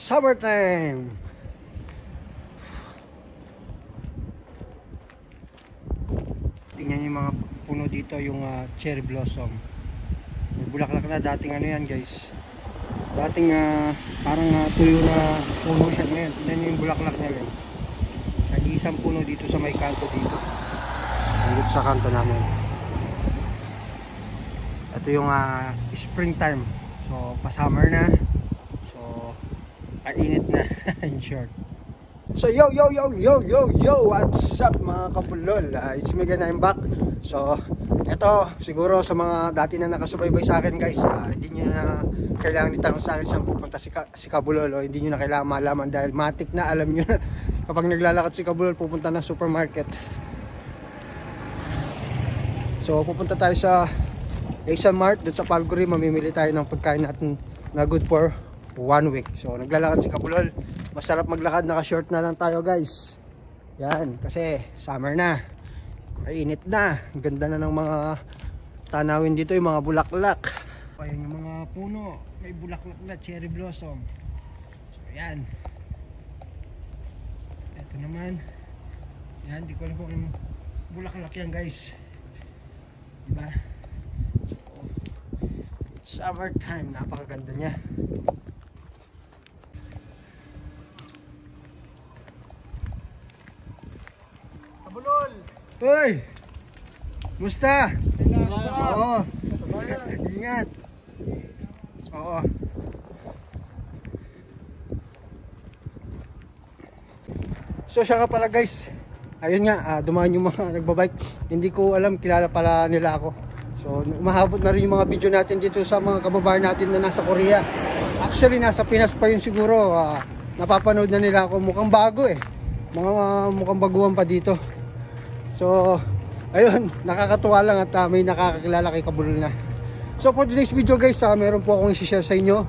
summertime. Tingnan yung mga puno dito, yung cherry blossom. May bulaklak na. Dating ano yan guys, dating parang tuyo na puno siya. Ngayon tingnan yung bulaklak niya guys. Nag-iisang puno dito sa may kanto dito, dito sa kanto namin. Ito yung springtime. So pa-summer na. So init na in short. So yo, what's up mga kapulol? It's me again, I'm back. So eto, siguro sa mga dati na nakasubaybay sa akin guys, hindi nyo na kailangan itanong sa akin saan pupunta si Kabulol, o hindi nyo na kailangan malaman dahil matik na alam nyo na kapag naglalakad si Kabulol pupunta na supermarket. So pupunta tayo sa Asian Mart, dun sa Palguri. Mamimili tayo ng pagkain natin na good for 1 week. So naglalakad si Kabulol. Masarap maglakad, naka-short na lang tayo guys. Yan, kasi summer na. Mainit na. Ganda na ng mga tanawin dito, yung mga bulaklak. Ayan yung mga puno, may bulaklak na, cherry blossom. So yan. Ito naman. Yan, di ko alam kung bulaklak yan guys. Diba? So, summertime, napakaganda niya. Kabulol! Hoy! Musta? Oo. Ingat. Oo. So siya nga pala guys. Ayun nga, dumaan yung mga nagbabike. Hindi ko alam, kilala pala nila ako. So umahabot na rin yung mga video natin dito sa mga kababayan natin na nasa Korea. Actually nasa Pinas pa yun siguro. Napapanood na nila ako, mukhang bago eh. Mukhang baguhan pa dito. So ayun, nakakatuwa lang at may nakakakilala kay Kabulol na. So for today's video guys, meron po akong i-share sa inyo.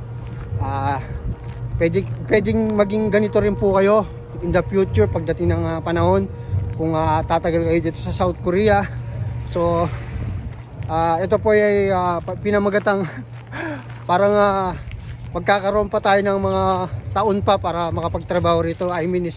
Pwedeng maging ganito rin po kayo in the future pagdating ng panahon, kung tatagal kayo dito sa South Korea. So ito po ay pinamagatang parang magkakaroon pa tayo ng mga taon pa para makapagtrabaho rito. I mean is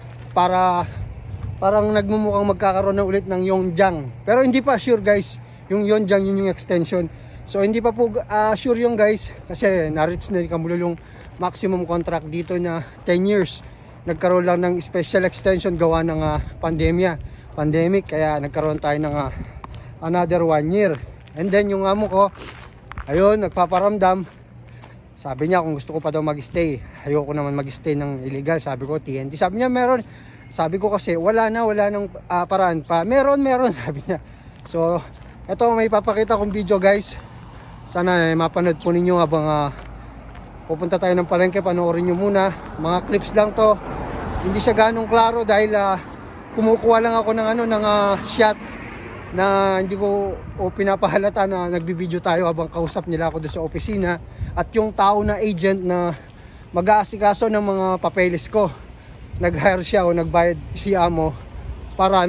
parang nagmumukhang magkakaroon na ulit ng Yongjang. Pero hindi pa sure guys, yung Yongjang yun yung extension. So hindi pa po sure yung guys, kasi na-reach na ni Kabulol yung maximum contract dito na 10 years. Nagkaroon lang ng special extension gawa ng pandemic, kaya nagkaroon tayo ng another 1 year. And then yung amo ko, ayun, nagpaparamdam. Sabi niya kung gusto ko pa daw mag-stay. Ayoko naman mag-stay ng illegal. Sabi ko TNT. Sabi niya meron. Sabi ko kasi wala nang paraan pa. Meron sabi niya. So eto, may papakita kong video guys. Sana mapanood po ninyo habang pupunta tayo ng palengke. Panoorin nyo muna. Mga clips lang to. Hindi siya ganong klaro dahil kumukuha lang ako ng shot na hindi ko pinapahalata na nagbibideo tayo habang kausap nila ako doon sa opisina. At yung tao na agent na mag-aasikaso ng mga papeles ko, nag-hire siya o nagbayad si amo para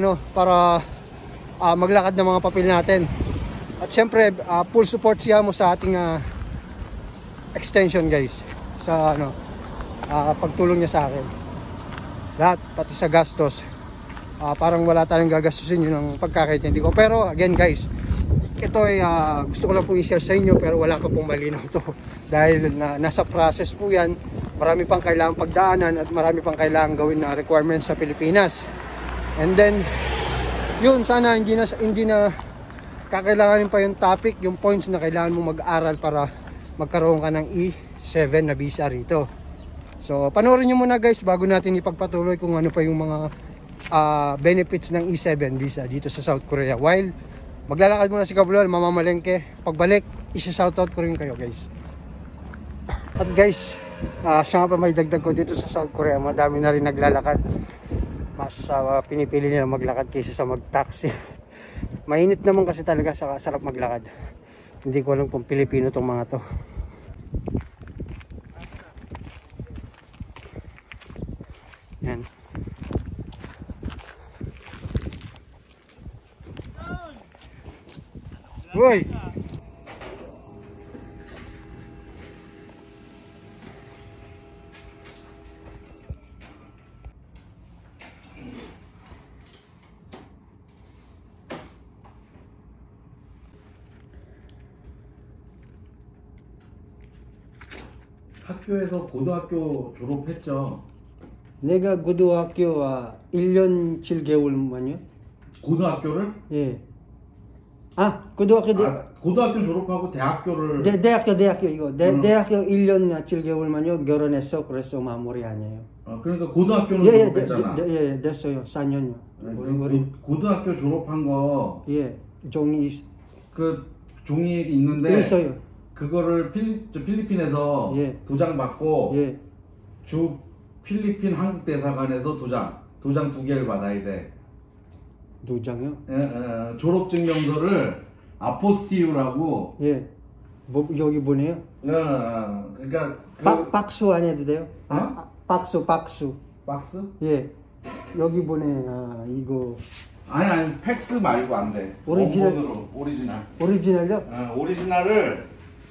maglakad ng mga papel natin. At syempre full support si amo sa ating extension guys, sa pagtulong niya sa akin lahat, pati sa gastos. Parang wala tayong gagastusin yun ng pagkakaintindi ko. Pero again guys, ito ay gusto ko lang pong i-share sa inyo, pero wala pa pong malinaw to dahil nasa process po yan. Marami pang kailangan pagdaanan at marami pang kailangan gawin na requirements sa Pilipinas. And then yun, sana hindi na kakailanganin pa yung topic, yung points na kailangan mo mag-aral para magkaroon ka ng E7 na visa rito. So panoorin nyo muna guys bago natin ipagpatuloy kung ano pa yung mga benefits ng E7 visa dito sa South Korea. While maglalakad muna si Kabulol, mamamalengke. Pagbalik, isa-shoutout ko rin kayo guys. At guys, siya nga pa may dagdag ko dito sa South Korea, madami na rin naglalakad. Mas pinipili nila maglakad kaysa sa mag-taxi. Mainit naman kasi talaga, sa sarap maglakad. Hindi ko alam kung Pilipino tong mga to. Yan. Uy! 학교에서 고등학교 졸업했죠? 내가 고등학교 1년 7개월만요. 고등학교를? 예. 고등학교 고등학교 졸업하고 대학교를 대학교 이거 대학교 1년 7개월만요. 결혼했어. 그래서 마무리 아니에요. 그러니까 고등학교는 예, 졸업했잖아. 됐어요. 4년요. 고등학교 졸업한 거 예. 종이 그 종이 있는데 있어요. 그거를 필리핀에서 예. 도장 받고 예. 주 필리핀 한국 대사관에서 도장 2개를 받아야 돼. 2장요? 졸업증명서를 아포스티유라고. 예. 뭐 여기 보내요? 그러니까 박수 안 해도 돼요? 박수. 박스? 예. 여기 보내. 이거 아니 팩스 말고 안 돼. 오리지널. 원본으로 오리지널. 오리지널요? 오리지널을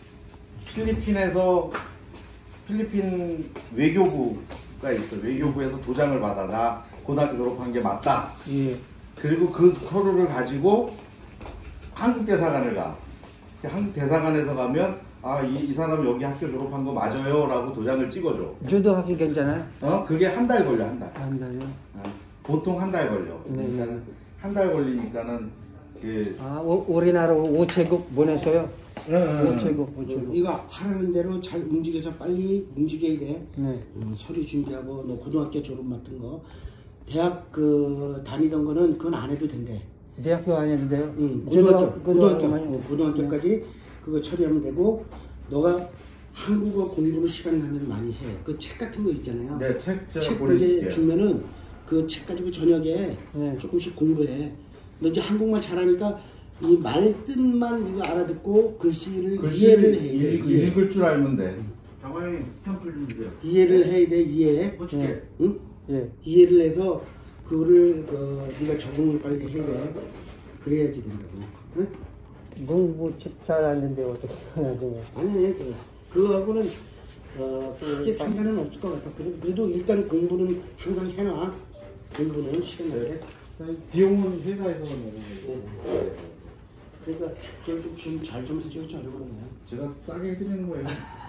필리핀 외교부가 있어. 외교부에서 도장을 받아. 나 고등학교 졸업한 게 맞다. 예. 그리고 그 서류를 가지고 한국 대사관을 가. 한국 대사관에서 가면 이 사람 여기 학교 졸업한 거 맞아요 라고 도장을 찍어줘. 저도 학교 괜찮아요? 그게 한 달 걸려. 한 달. 한 달요? 보통 한 달 걸려. 네. 그러니까는 한 달 걸리니까는 우리나라 우체국 보내서요? 우체국. 네가 하라는 대로 잘 움직여서 빨리 움직여야 돼. 네. 서류 준비하고 너 고등학교 졸업 같은 거 대학 다니던 거는 그건 안 해도 된대. 대학교 안 해도 돼요? 응. 고등학교까지 그거 처리하면 되고 너가 한국어 공부를 시간 나면 많이 해. 그 책 같은 거 있잖아요. 네, 책 이제 보내줄게요. 주면은 그 책 가지고 저녁에 조금씩 공부해. 너 이제 한국말 잘하니까 이 말뜻만 이거 알아듣고 글씨를 이해를 해야 돼. 읽을 줄 알면 돼. 장관님 스탬프 좀 주세요. 이해를 해야 돼. 이해. 어떻게? 응? 예. 이해를 해서 그거를 네가 적응을 빨리 해야 돼. 그래야지 된다고. 응? 공부 잘 하는데 어떻게 하나요? 아니, 그거하고는 크게 상관은 없을 것 같아. 그래도 일단 공부는 항상 해놔. 공부는 시간 날 때. 비용은 회사에서 내는 거고. 그러니까 그걸 좀 잘 좀 해줘. 저러고 그러네. 제가 싸게 해드리는 거예요.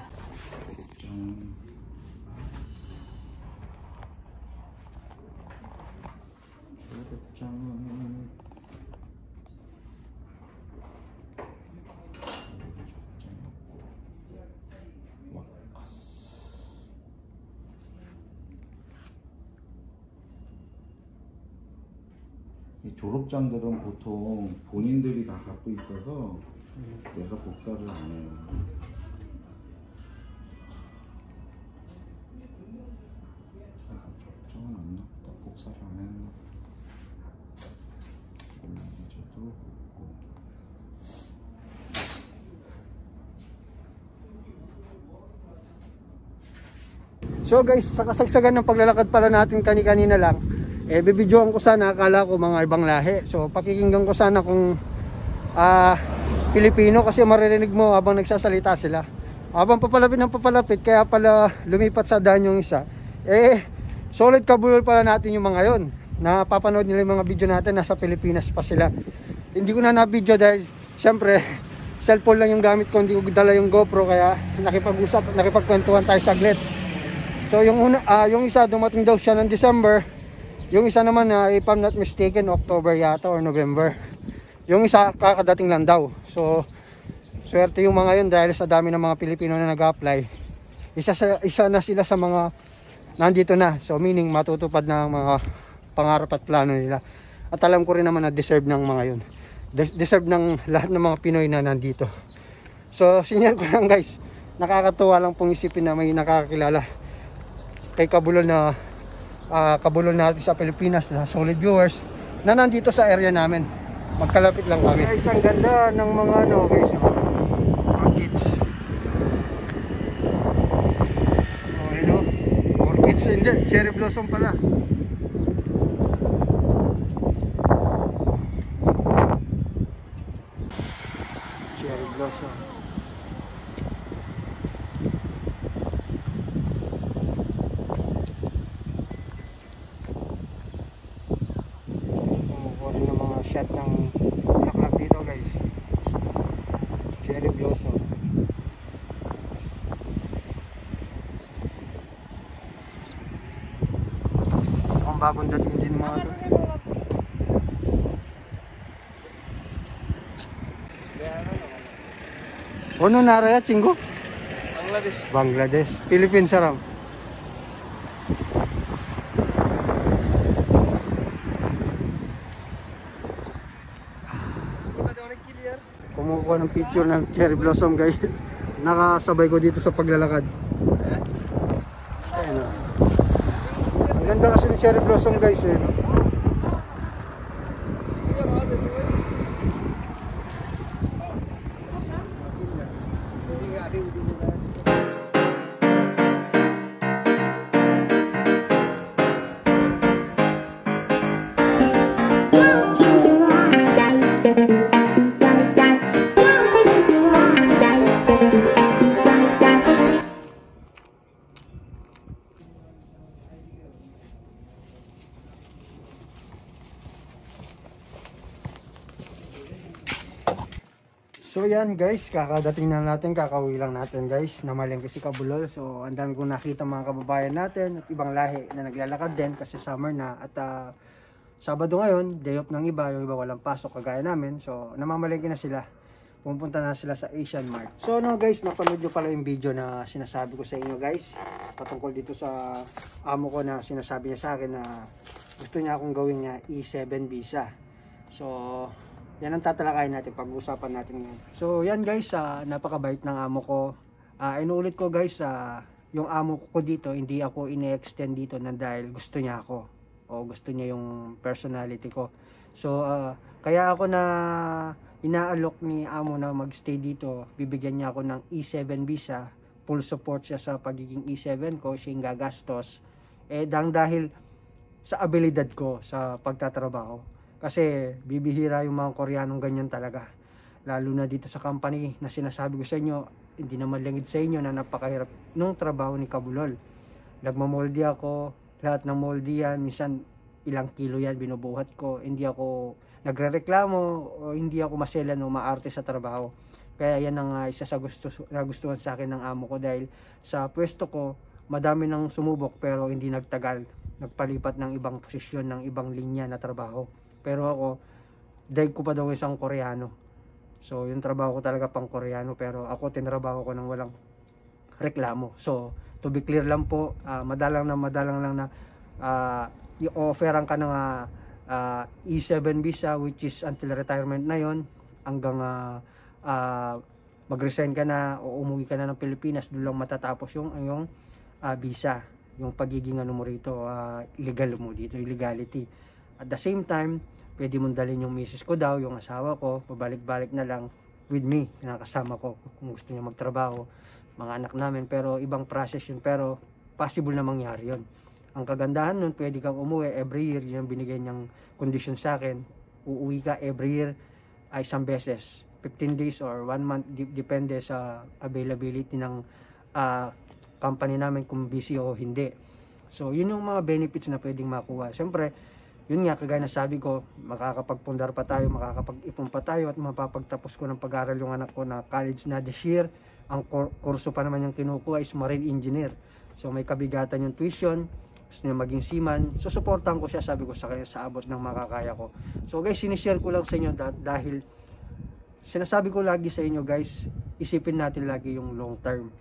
이 졸업장들은 보통 본인들이 다 갖고 있어서 내가 복사를 안 해요. 졸업장은 안 나왔다. 복사를 안 했나? 저도 없고. So guys, sa kasagsagan ng paglalakad pala natin kanina lang, bibidyoan ko sana, akala ko mga ibang lahi. So pakikinggan ko sana kung Pilipino, kasi maririnig mo habang nagsasalita sila. Habang papalapit ng papalapit, kaya pala lumipat sa daan yung isa. Solid kabulol pala natin yung mga yon. Napapanood nila yung mga video natin, nasa Pilipinas pa sila. Hindi ko na na-video dahil syempre cellphone lang yung gamit ko, hindi ko dala yung GoPro, kaya nakipagkwentuhan tayo saglit. So yung isa dumating daw siya ng December. Yung isa naman if I'm not mistaken, October yata or November. Yung isa kakadating lang daw. So swerte yung mga yun dahil sa dami ng mga Pilipino na nag-apply. Isa na sila sa mga nandito na. So meaning matutupad na ang mga pangarap at plano nila. At alam ko rin naman na deserve ng mga yun. Deserve ng lahat ng mga Pinoy na nandito. So sinyer ko lang guys. Nakakatuwa lang pong isipin na may nakakakilala kay Kabulol na Kabulol natin sa Pilipinas, na solid viewers na nandito sa area namin. Magkalapit lang kami. Guys, ang ganda ng mga guys, orchids. Hello. Orchids, hindi, cherry blossom pala. Cherry blossom. Shot ng bulaklak dito guys, cherry blossom. bagong dating din mga to. Ano naraya, Chingo? Bangladesh. Philippines saram. Kumukuha ng picture ng cherry blossom guys. Nakasabay ko dito sa paglalakad. Ayan, ang ganda kasi ng cherry blossom guys eh. So yan guys, kakadating na natin, kakauwi lang natin guys, namalengke si Kabulol. So ang dami kong nakita mga kababayan natin at ibang lahi na naglalakad din kasi summer na. At Sabado ngayon, day off ng iba, yung iba walang pasok kagaya namin. So namamalengke na sila, pupunta na sila sa Asian Mart. So no guys, napanood nyo pala yung video na sinasabi ko sa inyo guys, patungkol dito sa amo ko na sinasabi niya sa akin na gusto niya akong gawin niya E7 visa. So yan ang tatalakayin natin, pag-usapan natin ngayon. So yan guys, napakabait ng amo ko. Inuulit ko guys, yung amo ko dito, hindi ako ine-extend dito na dahil gusto niya ako o gusto niya yung personality ko. So kaya ako na inaalok ni amo na magstay dito, bibigyan niya ako ng E7 visa, full support siya sa pagiging E7 ko, siya yung gagastos. Dahil sa abilidad ko sa pagtatrabaho. Kasi bibihira yung mga Koreanong ganyan talaga. Lalo na dito sa company na sinasabi ko sa inyo, hindi naman langid sa inyo na napakahirap nung trabaho ni Kabulol. Nagmamoldi ako, lahat ng moldi yan, minsan ilang kilo yan binubuhat ko. Hindi ako nagrereklamo o hindi ako maselan o maarte sa trabaho. Kaya yan ang isa sa nagustuhan sa akin ng amo ko dahil sa pwesto ko, madami nang sumubok pero hindi nagtagal. Nagpalipat ng ibang posisyon, ng ibang linya na trabaho. Pero ako, daig ko pa daw isang Koreano. So, yung trabaho ko talaga pang Koreano. Pero ako, tinrabaho ko ng walang reklamo. So, to be clear lang po, madalang lang na i-offeran ka ng E7 visa, which is until retirement na yon, hanggang mag-resign ka na o umuwi ka na ng Pilipinas, doon lang matatapos yung visa. Yung pagiging mo rito, legal mo dito, illegality. At the same time, pwede mong dalhin yung misis ko daw, yung asawa ko, pabalik-balik na lang with me, nakasama ko kung gusto niya magtrabaho, mga anak namin, pero ibang process yun, pero possible na mangyari yun. Ang kagandahan nun, pwede kang umuwi every year, yun ang binigay niyang condition sa akin, uuwi ka every year ay isang beses, 15 days or 1 month, depende sa availability ng company namin kung busy o hindi. So yun yung mga benefits na pwedeng makuha. Siyempre, yun nga, kagaya na sabi ko, makakapagpundar pa tayo, makakapag-ipon pa tayo at mapapagtapos ko ng pag-aaral yung anak ko na college na this year. Ang kurso pa naman yung kinukuha is marine engineer. So may kabigatan yung tuition, gusto niya maging seaman. So supportan ko siya, sabi ko sa kanya, sa abot ng makakaya ko. So guys, sinishare ko lang sa inyo dahil sinasabi ko lagi sa inyo guys, isipin natin lagi yung long term.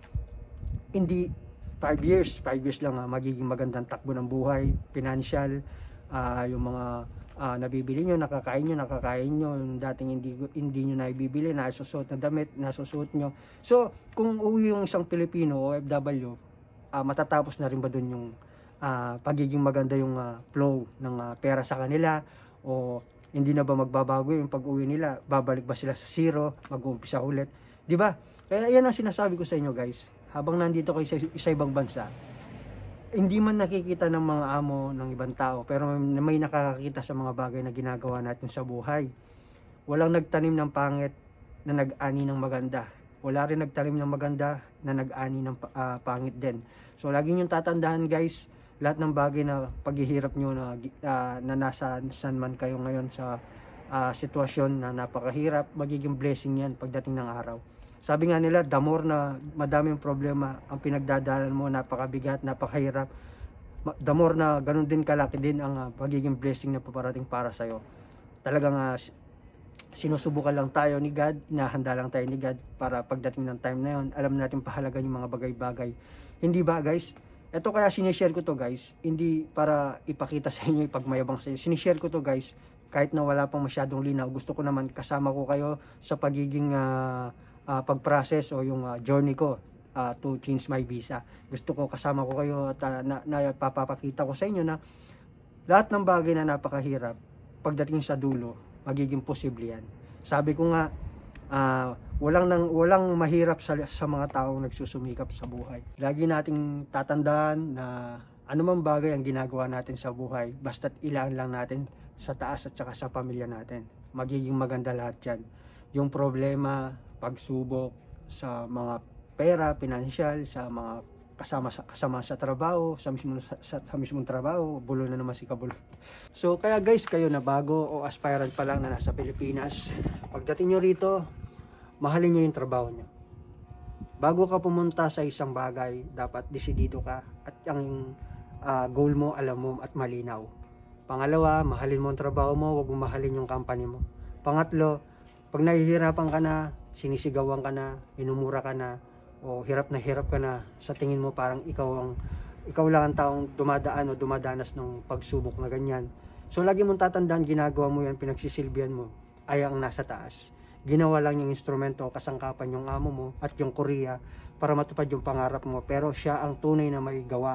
Hindi 5 years lang magiging magandang takbo ng buhay, financial, yung mga nabibili nyo, nakakain nyo, yung dating hindi nyo naibibili, nasusuot na damit, nasusuot nyo. So, kung uwi yung isang Pilipino o OFW, matatapos na rin ba dun yung pagiging maganda yung flow ng pera sa kanila, o hindi na ba magbabago yung pag-uwi nila, babalik ba sila sa zero, mag-uumpisa ulit, di ba? Kaya yan ang sinasabi ko sa inyo guys, habang nandito kayo sa ibang bansa, hindi man nakikita ng mga amo ng ibang tao, pero may nakakakita sa mga bagay na ginagawa natin sa buhay. Walang nagtanim ng pangit na nag-ani ng maganda. Wala rin nagtanim ng maganda na nag-ani ng pangit din. So lagi niyong tatandaan guys, lahat ng bagay na paghihirap nyo na nasa saan man kayo ngayon sa sitwasyon na napakahirap, magiging blessing yan pagdating ng araw. Sabi nga nila, the more na madaming problema ang pinagdadaanan mo, napakabigat, napakahirap, the more na ganun din kalaki din ang pagiging blessing na paparating para sa'yo. Talagang sinusubukan lang tayo ni God, inahanda lang tayo ni God para pagdating ng time na yun, alam natin pahalagan yung mga bagay-bagay. Hindi ba guys? Ito kaya sinishare ko to guys, hindi para ipakita sa inyo, ipagmayabang sa inyo. Sinishare ko to guys, kahit na wala pang masyadong linaw, gusto ko naman kasama ko kayo sa pagiging pag-process o yung journey ko to change my visa. Gusto ko kasama ko kayo at napapakita ko sa inyo na lahat ng bagay na napakahirap, pagdating sa dulo, magiging posible yan. Sabi ko nga, walang mahirap sa mga taong nagsusumikap sa buhay. Lagi nating tatandaan na anumang bagay ang ginagawa natin sa buhay, basta't ilaan lang natin sa taas at saka sa pamilya natin. Magiging maganda lahat yan. Yung problema, pagsubok sa mga pera, financial, sa mga kasama sa trabaho, sa mismong trabaho, bulo na naman si Kabulo. So kaya guys, kayo na bago o aspirant pa lang na nasa Pilipinas, pagdating nyo rito, mahalin nyo yung trabaho nyo. Bago ka pumunta sa isang bagay, dapat desidido ka at ang goal mo, alam mo at malinaw. Pangalawa, mahalin mo ang trabaho mo, huwag mo mahalin yung company mo. Pangatlo, pag nahihirapan ka na, sinisigawan ka na, inumura ka na, o hirap ka na, sa tingin mo parang ikaw lang ang taong dumadaan o dumadanas ng pagsubok na ganyan. So lagi mong tatandaan, ginagawa mo yan, pinagsisilbihan mo ay ang nasa taas. Ginawa lang yung instrumento o kasangkapan yung amo mo at yung Korea para matupad yung pangarap mo, pero siya ang tunay na may gawa,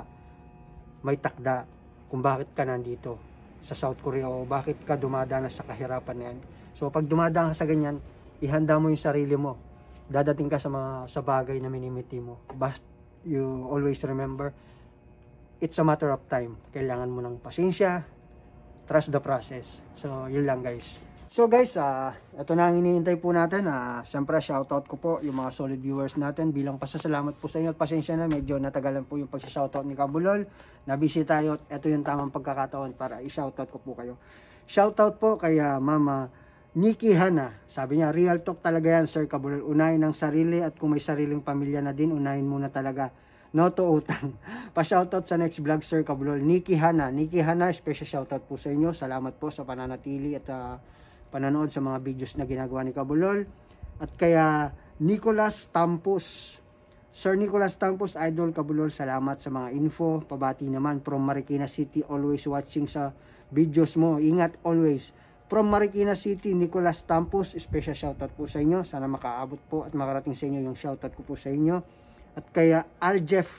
may takda kung bakit ka nandito sa South Korea o bakit ka dumadanas sa kahirapan na yan. So pag dumadanas ka sa ganyan, ihanda mo yung sarili mo. Dadating ka sa bagay na minimiti mo. But you always remember, it's a matter of time. Kailangan mo ng pasensya, trust the process. So yun lang guys. So guys, ito na ang iniintay po natin. Siyempre shoutout ko po yung mga solid viewers natin bilang pasasalamat po sa inyo. Pasensya na, medyo natagalan po yung pag-shoutout ni Kabulol. Nabisi tayo at ito yung tamang pagkakataon para i-shoutout ko po kayo. Shoutout po kay Mama Nikki Hana. Sabi niya, real talk talaga yan Sir Kabulol. Unahin ang sarili at kung may sariling pamilya na din, unahin muna talaga. No to utang. Pa-shoutout sa next vlog Sir Kabulol. Nikki Hana. Nikki Hana, special shoutout po sa inyo. Salamat po sa pananatili at pananood sa mga videos na ginagawa ni Kabulol. At kaya Nicolas Tampos. Sir Nicolas Tampos, Idol Kabulol, salamat sa mga info. Pabati naman from Marikina City, always watching sa videos mo. Ingat always. From Marikina City, Nicolas Tampos, special shoutout po sa inyo. Sana makaabot po at makarating sa inyo yung shoutout ko po sa inyo. At kaya Aljef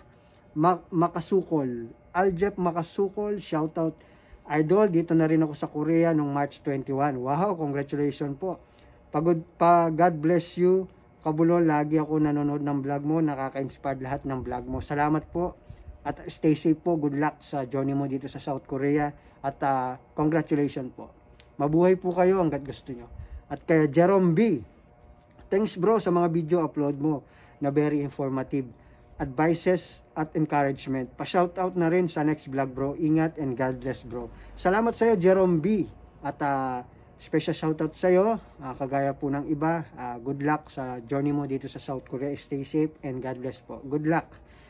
Makasukol. Aljef Makasukol, shoutout. Idol, dito na rin ako sa Korea noong March 21. Wow, congratulations po. God bless you, Kabulol. Lagi ako nanonood ng vlog mo. Nakaka-inspire lahat ng vlog mo. Salamat po. At stay safe po. Good luck sa journey mo dito sa South Korea. At congratulations po. Mabuhay po kayo hanggat gusto nyo. At kaya Jerome B, thanks bro sa mga video upload mo na very informative. Advices at encouragement. Pa-shoutout na rin sa next vlog bro. Ingat and God bless bro. Salamat sa iyo Jerome B. At special shoutout sa iyo. Kagaya po ng iba. Good luck sa journey mo dito sa South Korea. Stay safe and God bless po. Good luck.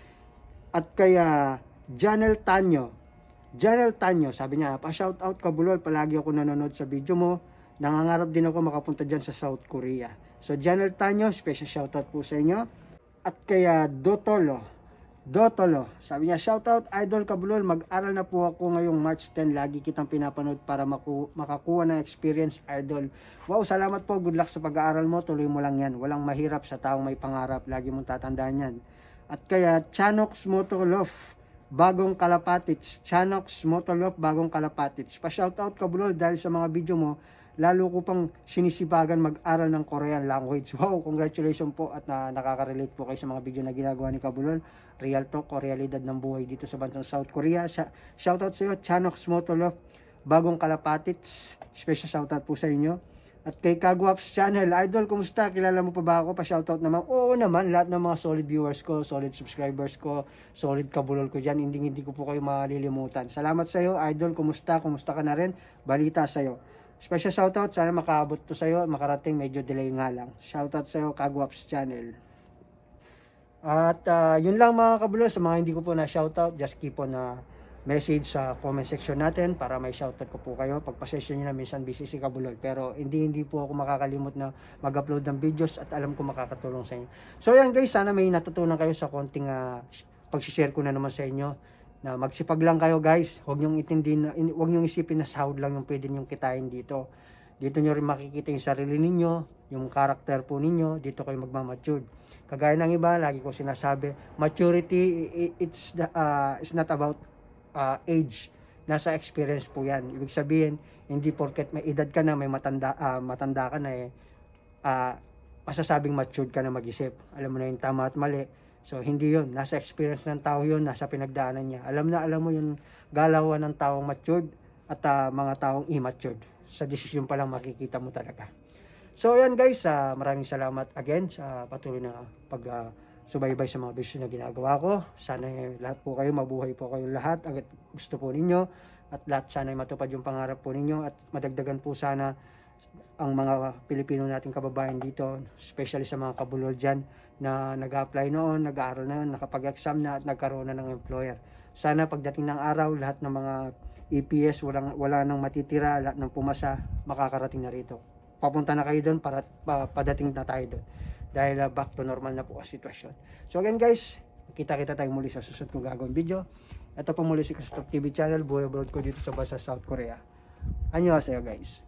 At kaya Janel Tanyo. Janel Tanyo, sabi niya, pa-shoutout Kabulol, palagi ako nanonood sa video mo. Nangangarap din ako makapunta dyan sa South Korea. So Janel Tanyo, special shoutout po sa inyo. At kaya Dotolo, sabi niya, shoutout Idol Kabulol, mag-aral na po ako ngayong March 10. Lagi kitang pinapanood para makakuha ng experience, Idol. Wow, salamat po, good luck sa pag-aaral mo, tuloy mo lang yan. Walang mahirap sa taong may pangarap, lagi mong tatandaan yan. At kaya Chanox Motolov, Bagong Kalapatits, Chanox Motolov, Bagong Kalapatits. Pa-shoutout Kabulol dahil sa mga video mo, lalo ko pang sinisipagan mag-aral ng Korean language. Wow, congratulations po at nakaka-relate po kayo sa mga video na ginagawa ni Kabulol. Real talk o realidad ng buhay dito sa bansang South Korea. Shoutout sa iyo, Chanox Motolov, Bagong Kalapatits. Special shoutout po sa inyo. At kay Kagwaps Channel, Idol, kumusta? Kilala mo pa ba ako? Pa-shoutout naman. Oo naman, lahat ng mga solid viewers ko, solid subscribers ko, solid Kabulol ko dyan. Hindi ko po kayo malilimutan. Salamat sa iyo, Idol. Kumusta? Kumusta ka na rin? Balita sa iyo. Special shoutout. Sana makaabot to sa iyo. Makarating, medyo delay nga lang. Shoutout sa iyo, Kagwaps Channel. At yun lang mga Kabulol. Sa mga hindi ko po na shoutout, just keep on message sa comment section natin para may shoutout ko po kayo. Pagpasensya nyo na, minsan busy si Kabulol, pero hindi po ako makakalimot na mag-upload ng videos at alam ko makakatulong sa inyo. So yan guys, sana may natutunan kayo sa konting pag-share ko na naman sa inyo, na magsipag lang kayo guys. Huwag nyong isipin na sahod lang yung pwede nyong kitain dito. Dito nyo rin makikita yung sarili ninyo, yung karakter po ninyo. Dito kayo magmamatured. Kagaya ng iba, lagi ko sinasabi, maturity it's not about age. Nasa experience po yan. Ibig sabihin, hindi porket may edad ka na, may matanda ka na masasabing matured ka na mag-isip. Alam mo na yung tama at mali. So hindi yun, nasa experience ng tao yun, nasa pinagdaanan niya. Alam mo yung galawan ng taong matured at mga taong immature. Sa desisyon pa lang makikita mo talaga. So yan guys, maraming salamat again sa patuloy na subaybay sa mga videos na ginagawa ko. Sana lahat po kayo, mabuhay po kayo lahat at gusto po ninyo, at lahat sana matupad yung pangarap po ninyo, at madagdagan po sana ang mga Pilipino nating kababayan dito, especially sa mga kabulol dyan na nag-apply noon, nag-aaral na, nakapag-exam na at nagkaroon na ng employer. Sana pagdating ng araw, lahat ng mga EPS, wala nang matitira, lahat ng pumasa, makakarating na rito. Papunta na kayo doon para padating na tayo doon. Dahil back to normal na po ang sitwasyon. So again guys, kita-kita tayo muli sa susunod kong gagawin video. Ito po muli si Christoph TV channel, buhay abroad ko dito sa bansa South Korea. Annyeonghaseyo guys.